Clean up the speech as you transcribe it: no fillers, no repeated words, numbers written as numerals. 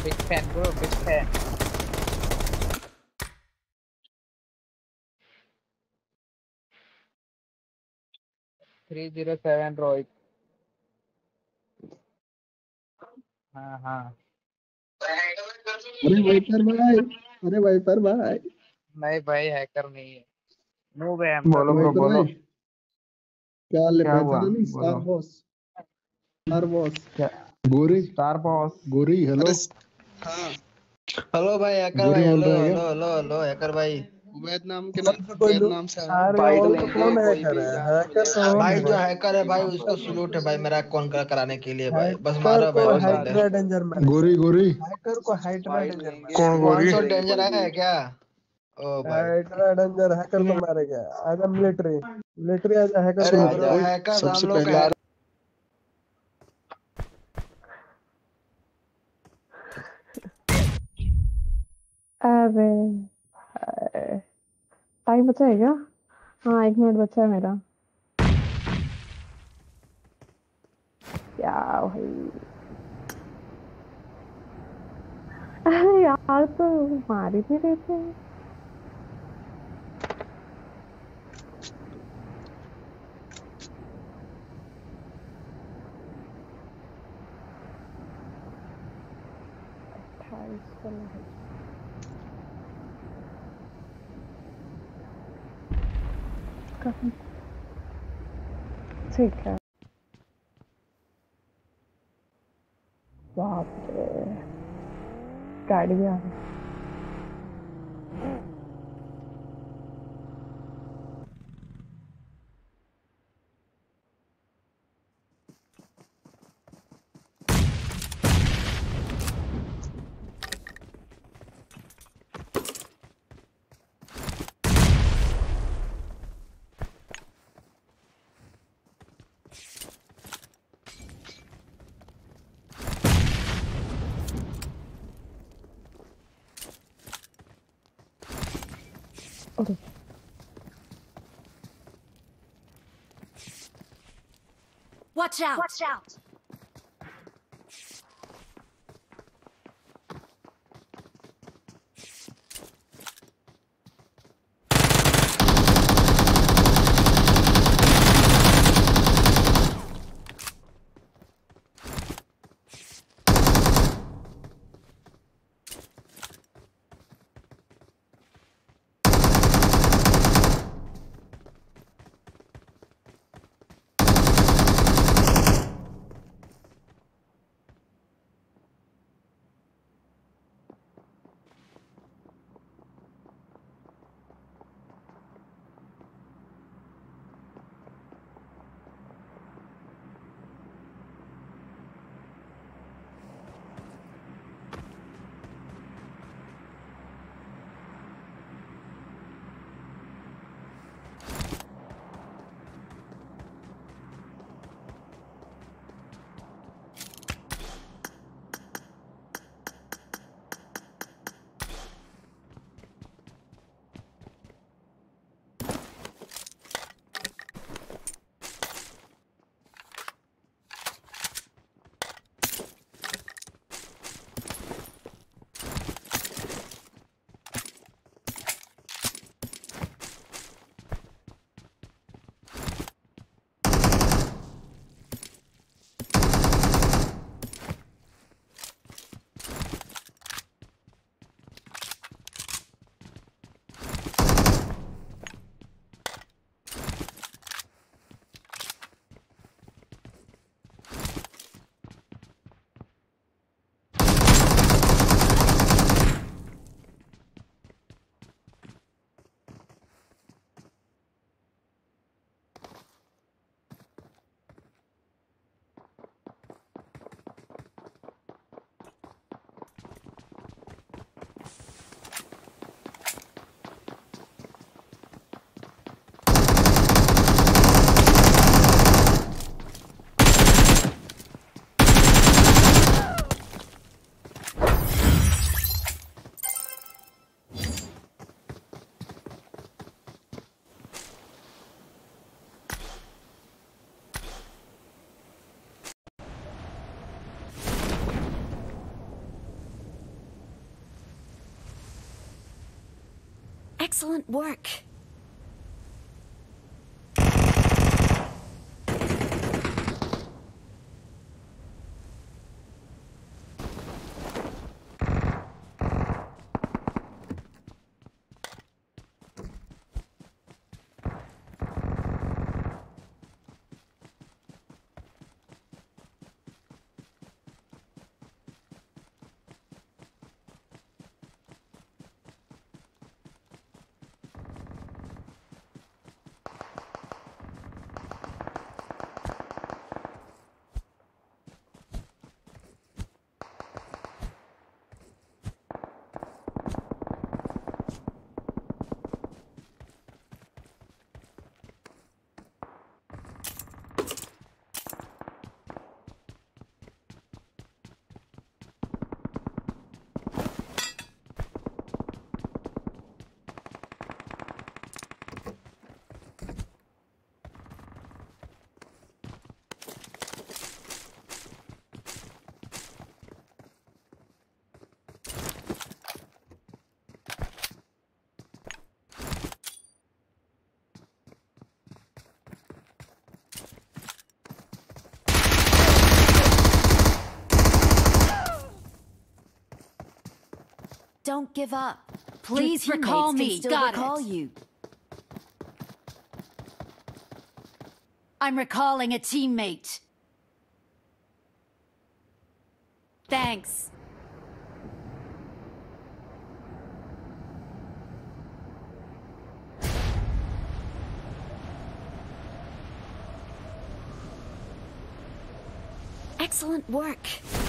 Big fan bro, big fan. 307 Rohit. हाँ हाँ. अरे वाइपर भाई, अरे वाइपर भाई, नहीं भाई हैकर नहीं है. मूव है हम. बोलो ब्रो वाइपर बोलो। भाई क्या हाल है? क्या हुआ पहचाना नहीं? स्टार बोलो। बॉस, स्टार बॉस क्या गोरी, स्टार बॉस? गोरी हेलो। अरे हाँ हेलो भाई हैकर गोरी भाई, बोल हेलो रहा है क्या? हेलो हेलो हेलो हैकर भाई। उबैद नाम के कौन सा कोई उबैद नाम से आया हूँ। अरे फाइट और तो लेंगे कौन कोई हैकर भी है? जान हैकर मिलेगा कौन भाई है? जो हैकर है भाई उसको सलूट है भाई, मेरा कॉन्कर कराने के लिए भाई, बस हैकर मारो को भाई बस हाइड्रा बंदे। डेंजर मारेगा। गोरी गोरी हैकर को हाइड्रा फाइट डेंजर लेंगे मारेगा। कोई गोरी? भी 500 करेंगे डेंजर कोई भी। है क्या? ओ भाई हाइड्रा डेंजर हैकर को मारेगा। आजा मिलिट्री, मिलिट्री आजा, हैकर को अरे मारेगा। ब्रो आजा। हैकर सबसे हम लोग का पहले अरे टाइम बचा है क्या? हाँ 1 मिनट बचा है मेरा। क्या भाई, अरे यार तो मार ही नहीं रहे थे। ठीक है। बाप रे, गाड़ी भी आ गई। Okay. Watch out! Watch out! Excellent work. Don't give up. Please recall me. Got you. I'm recalling a teammate. Thanks. Excellent work.